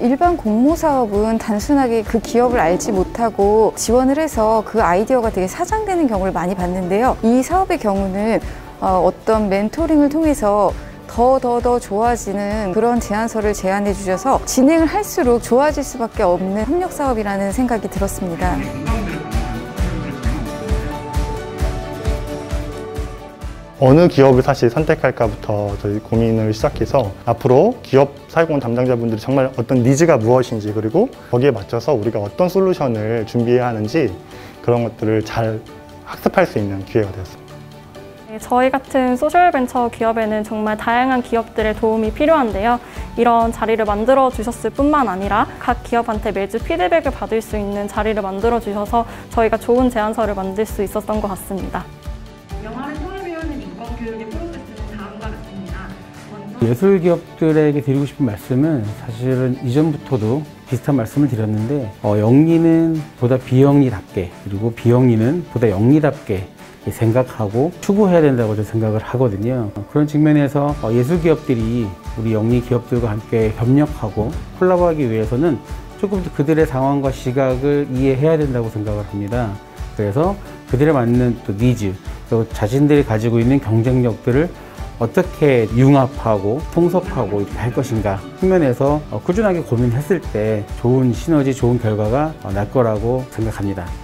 일반 공모 사업은 단순하게 그 기업을 알지 못하고 지원을 해서 그 아이디어가 되게 사장되는 경우를 많이 봤는데요. 이 사업의 경우는 어떤 멘토링을 통해서 더 좋아지는 그런 제안서를 제안해 주셔서 진행을 할수록 좋아질 수밖에 없는 협력 사업이라는 생각이 들었습니다. 어느 기업을 사실 선택할까부터 저희 고민을 시작해서 앞으로 기업 사회공헌 담당자분들이 정말 어떤 니즈가 무엇인지, 그리고 거기에 맞춰서 우리가 어떤 솔루션을 준비해야 하는지 그런 것들을 잘 학습할 수 있는 기회가 되었습니다. 저희 같은 소셜벤처 기업에는 정말 다양한 기업들의 도움이 필요한데요. 이런 자리를 만들어 주셨을 뿐만 아니라 각 기업한테 매주 피드백을 받을 수 있는 자리를 만들어 주셔서 저희가 좋은 제안서를 만들 수 있었던 것 같습니다. 영화를 통해 배우는 인권교육의 프로세스는 다음과 같습니다. 먼저 예술 기업들에게 드리고 싶은 말씀은 사실은 이전부터도 비슷한 말씀을 드렸는데 영리는 보다 비영리답게, 그리고 비영리는 보다 영리답게 생각하고 추구해야 된다고 저는 생각을 하거든요. 그런 측면에서 예술 기업들이 우리 영리 기업들과 함께 협력하고 콜라보하기 위해서는 조금 더 그들의 상황과 시각을 이해해야 된다고 생각을 합니다. 그래서 그들에 맞는 또 니즈, 또 자신들이 가지고 있는 경쟁력들을 어떻게 융합하고 통섭하고 이렇게 할 것인가 측면에서 꾸준하게 고민했을 때 좋은 시너지, 좋은 결과가 날 거라고 생각합니다.